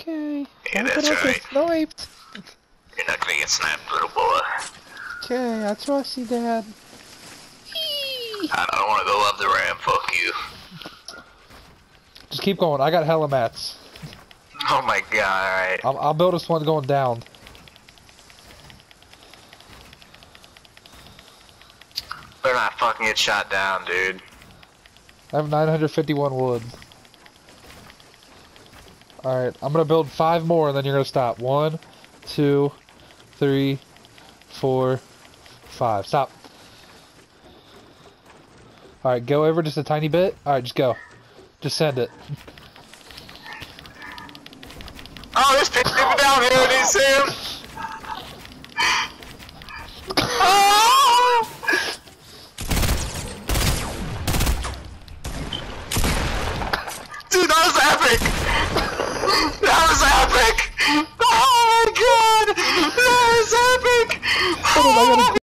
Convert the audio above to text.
Okay. Yeah, Don't that's get right. sniped. You're not gonna get sniped, little boy. Okay, I trust you, Dad. I don't wanna go up the ramp, fuck you. Just keep going. I got hella mats. Oh my god, alright. I'll build us one going down. Better not fucking get shot down, dude. I have 951 wood. Alright, I'm gonna build 5 more and then you're gonna stop. 1, 2, 3, 4, 5. Stop. Alright, go over just a tiny bit. Alright, just go. Just send it. Oh, there's people down here, do you see him? Oh! Dude, that was epic! That was epic! Oh my god! That was epic! Hold on, I gotta